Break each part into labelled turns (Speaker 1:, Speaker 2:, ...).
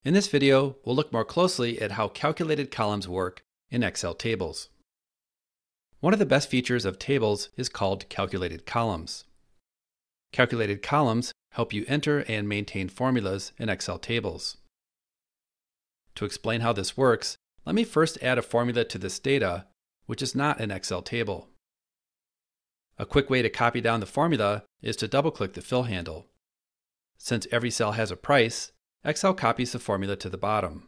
Speaker 1: In this video, we'll look more closely at how calculated columns work in Excel tables. One of the best features of tables is called calculated columns. Calculated columns help you enter and maintain formulas in Excel tables. To explain how this works, let me first add a formula to this data, which is not an Excel table. A quick way to copy down the formula is to double-click the fill handle. Since every cell has a price, Excel copies the formula to the bottom.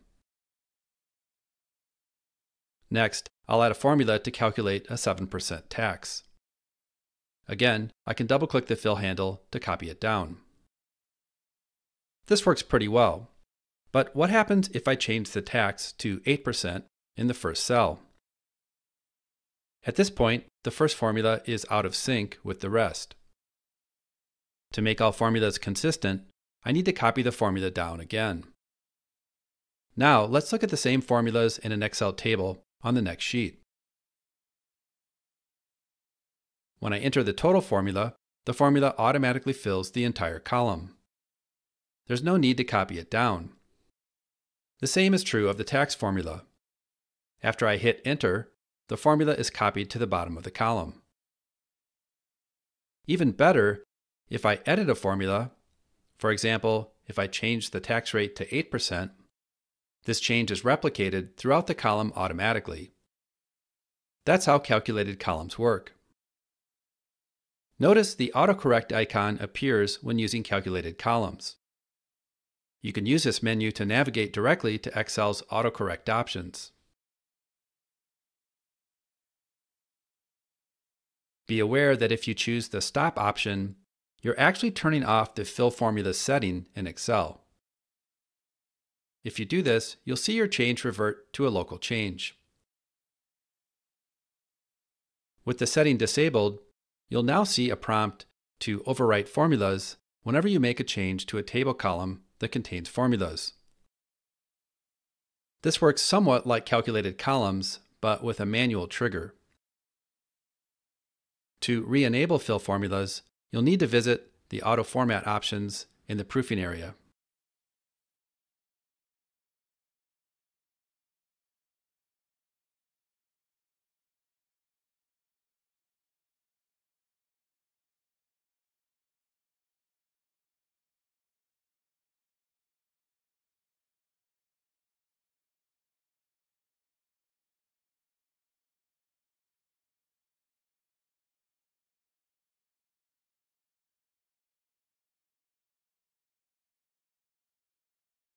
Speaker 1: Next, I'll add a formula to calculate a 7% tax. Again, I can double-click the fill handle to copy it down. This works pretty well. But what happens if I change the tax to 8% in the first cell? At this point, the first formula is out of sync with the rest. To make all formulas consistent, I need to copy the formula down again. Now, let's look at the same formulas in an Excel table on the next sheet. When I enter the total formula, the formula automatically fills the entire column. There's no need to copy it down. The same is true of the tax formula. After I hit Enter, the formula is copied to the bottom of the column. Even better, if I edit a formula, for example, if I change the tax rate to 8%, this change is replicated throughout the column automatically. That's how calculated columns work. Notice the autocorrect icon appears when using calculated columns. You can use this menu to navigate directly to Excel's autocorrect options. Be aware that if you choose the Stop option, you're actually turning off the Fill Formula setting in Excel. If you do this, you'll see your change revert to a local change. With the setting disabled, you'll now see a prompt to overwrite formulas whenever you make a change to a table column that contains formulas. This works somewhat like calculated columns, but with a manual trigger. To re-enable fill formulas, you'll need to visit the Auto Format options in the proofing area.